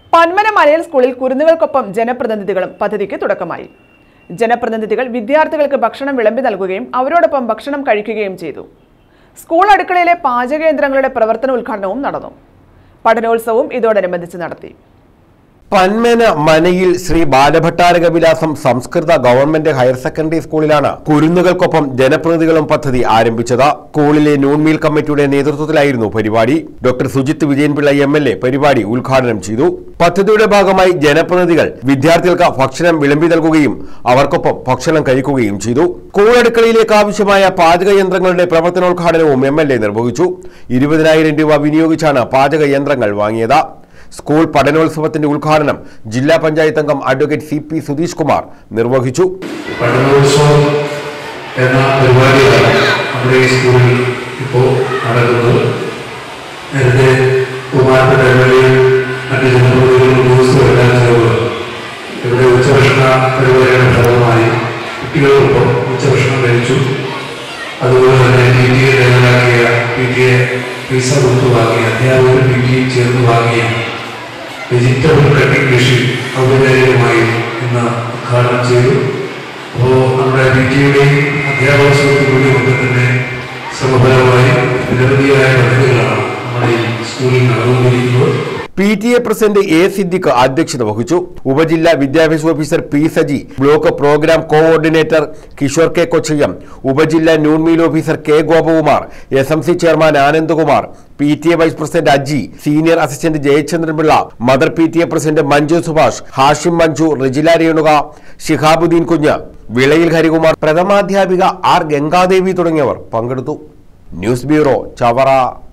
പന്മന മലയൽ സ്കൂളിൽ കുരുന്നുകൾക്കൊപ്പം ജനപ്രതിനിധികളും പദ്ധതിക്ക് തുടക്കമായി. ജനപ്രതിനിധികൾ വിദ്യാർത്ഥികൾക്ക് ഭക്ഷണം വിളമ്പി നൽകുകയും അവരോടൊപ്പം ഭക്ഷണം കഴിക്കുകയും ചെയ്തു. സ്കൂൾ അടുക്കളയിലെ പാചകയന്ത്രങ്ങളുടെ പ്രവർത്തന ഉദ്ഘാടനവും നടന്നു. പഠനോത്സവവും ഇതോടനുബന്ധിച്ച് നടത്തി. പന്മന മനയിൽ ശ്രീ ബാലഭട്ടാരക വിലാസം സംസ്കൃത ഗവൺമെന്റ് ഹയർ സെക്കൻഡറി സ്കൂളിലാണ് കുരുന്നുകൾക്കൊപ്പം ജനപ്രതിനിധികളും പദ്ധതി ആരംഭിച്ചത്. സ്കൂളിലെ നൂൺമീൽ കമ്മിറ്റിയുടെ നേതൃത്വത്തിലായിരുന്നു പരിപാടി. ഡോക്ടർ സുജിത് വിജയൻപിള്ള MLA പരിപാടി ഉദ്ഘാടനം ചെയ്തു. പദ്ധതിയുടെ ഭാഗമായി ജനപ്രതിനിധികൾ വിദ്യാർത്ഥികൾക്ക് ഭക്ഷണം വിളമ്പി നൽകുകയും അവർക്കൊപ്പം ഭക്ഷണം കഴിക്കുകയും ചെയ്തു. സ്കൂൾ അടുക്കളയിലേക്ക് ആവശ്യമായ പാചകയന്ത്രങ്ങളുടെ പ്രവർത്തനോദ്ഘാടനവും MLA നിർവഹിച്ചു. 20,000 രൂപ വിനിയോഗിച്ചാണ് പാചകയന്ത്രങ്ങൾ വാങ്ങിയത്. സ്കൂൾ പഠനോത്സവത്തിന്റെ ഉദ്ഘാടനം ജില്ലാ പഞ്ചായത്ത് അംഗം അഡ്വക്കേറ്റ് CP സുധീഷ് കുമാർ നിർവഹിച്ചു. പഠനോത്സവം എന്ന പരിപാടിയാണ് നമ്മുടെ ഈ സ്കൂളിൽ ഇപ്പോൾ നടക്കുന്നത്. നേരത്തെ ബഹുമാനപ്പെട്ട MLA മറ്റ് ജനപ്രതിനിധികളും ഉദ്യോഗസ്ഥരും എല്ലാം ചേർന്ന് ഇവിടെ ഉച്ചഭക്ഷണ പരിപാടിയുടെ ഭാഗമായി കുട്ടികൾക്കൊപ്പം ഉച്ചഭക്ഷണം കഴിച്ചു. അതുപോലെ തന്നെ PTA തയ്യാറാക്കിയ PTA പൈസ കൊടുത്തു വാങ്ങിയ അധ്യാപകരും PTA ചേർന്ന് വാങ്ങിയ വെജിറ്റബിൾ കട്ടിംഗ് മെഷീൻ ഔപചാരികമായി ഇന്ന് ഉദ്ഘാടനം ചെയ്തു. അപ്പോൾ നമ്മുടെ PTAയുടെയും അധ്യാപക സുഹൃത്തുക്കളുടെയും ഒക്കെ തന്നെ ശ്രമഫലമായി നിരവധിയായ പദ്ധതികളാണ് നമ്മുടെ ഈ സ്കൂളിൽ നടന്നുകൊണ്ടിരിക്കുന്നത്. PTA പ്രസിഡന്റ് A സിദ്ദിഖ് അധ്യക്ഷത വഹിച്ചു. ഉപജില്ലാ വിദ്യാഭ്യാസ officer P Saji, block program coordinator Kishor K Kochayyam, ഉപജില്ലാ noon meal officer K Gopakumar, SMC chairman Anandakumar, PTA vice president Aji, senior assistant Jayachandranpillai, mother PTA president Manju Subhash, Hashim Manju, Rijila Renuka, Shihabuddin Kunju, Vilayil Harikumar, പ്രഥമാധ്യാപിക R ഗംഗാദേവി തുടങ്ങിയവർ പങ്കെടുത്തു. News bureau, Chavara.